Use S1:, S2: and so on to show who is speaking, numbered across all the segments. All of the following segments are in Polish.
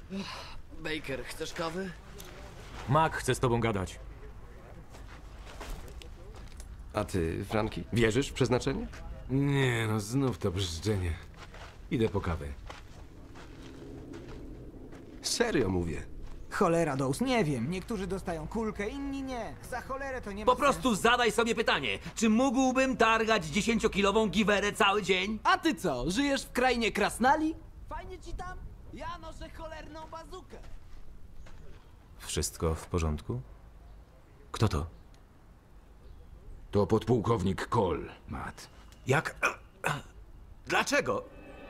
S1: Baker, chcesz kawy?
S2: Mac chce z tobą gadać.
S3: A ty, Franki, wierzysz w przeznaczenie?
S4: Nie, no znów to brzdzenie. Idę po kawę.
S3: Serio mówię.
S5: Cholera, Dous, nie wiem. Niektórzy dostają kulkę, inni nie. Za cholerę to nie ma
S6: Po prostu zadaj sobie pytanie, czy mógłbym targać 10-kilową giwerę cały dzień?
S1: A ty co, żyjesz w krainie krasnali? Fajnie ci tam? Ja noszę cholerną bazukę.
S2: Wszystko w porządku? Kto to?
S4: To podpułkownik Cole, Matt.
S6: Jak? Dlaczego?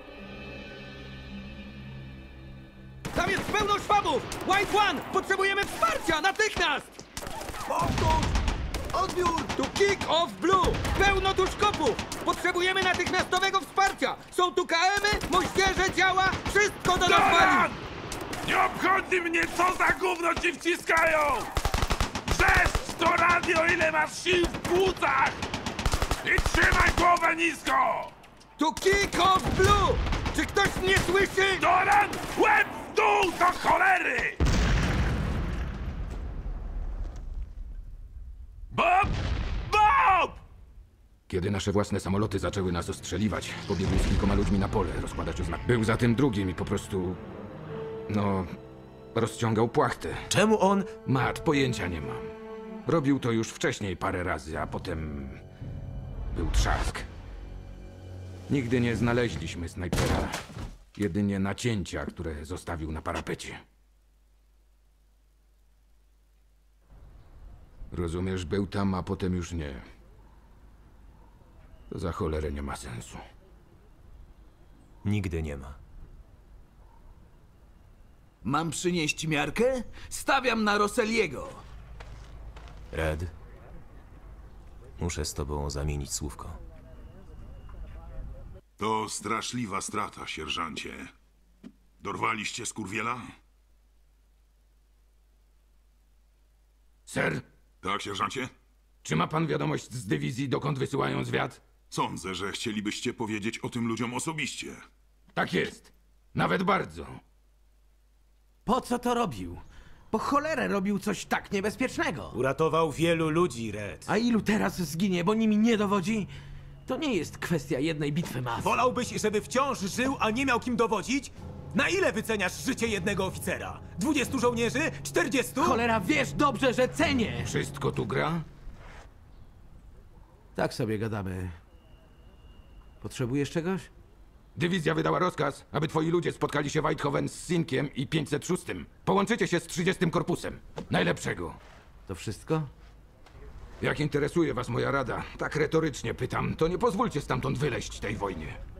S7: Tam jest pełno szwabów! White One! Potrzebujemy wsparcia! Natychmiast!
S6: Powtórz! Odbiór!
S7: Tu Kick Off Blue! Pełno tu szkopów! Potrzebujemy natychmiastowego wsparcia! Są tu KM-y, moździerze, działa, wszystko do nas wali!
S8: Nie obchodzi mnie, co za gówno ci wciskają! Wrzeszcz to radio, ile masz sił w płucach! I trzymaj głowę nisko!
S7: Tu Kick Off Blue! Czy ktoś mnie słyszy?
S8: Doran, łeb w dół do cholery! Bob! Bob!
S4: Kiedy nasze własne samoloty zaczęły nas ostrzeliwać, pobiegł z kilkoma ludźmi na pole rozkładać oznak. Był za tym drugim i po prostu... no... rozciągał płachtę.
S2: Czemu on...
S4: Matt, pojęcia nie mam. Robił to już wcześniej parę razy, a potem... był trzask. Nigdy nie znaleźliśmy snajpera. Jedynie nacięcia, które zostawił na parapecie. Rozumiesz, był tam, a potem już nie. To za cholerę nie ma sensu.
S2: Nigdy nie ma.
S6: Mam przynieść miarkę? Stawiam na Rosselliego.
S2: Red? Muszę z tobą zamienić słówko.
S8: To straszliwa strata, sierżancie. Dorwaliście skurwiela?
S4: Ser,
S8: Tak, sierżancie?
S4: czy ma pan wiadomość z dywizji, dokąd wysyłają zwiat?
S8: Sądzę, że chcielibyście powiedzieć o tym ludziom osobiście.
S4: Tak jest. Nawet bardzo.
S1: Po co to robił? Po cholerę robił coś tak niebezpiecznego.
S2: Uratował wielu ludzi, Red.
S1: A ilu teraz zginie, bo nimi nie dowodzi? To nie jest kwestia jednej bitwy mas.
S9: Wolałbyś, żeby wciąż żył, a nie miał kim dowodzić? Na ile wyceniasz życie jednego oficera? 20 żołnierzy? 40?
S1: Cholera, wiesz dobrze, że cenię!
S4: Wszystko tu gra?
S1: Tak sobie gadamy. Potrzebujesz czegoś?
S4: Dywizja wydała rozkaz, aby twoi ludzie spotkali się w Eindhoven z Sinkiem i 506. Połączycie się z 30 Korpusem. Najlepszego.
S1: To wszystko?
S4: Jak interesuje was moja rada, tak retorycznie pytam, to nie pozwólcie stamtąd wyleźć tej wojnie.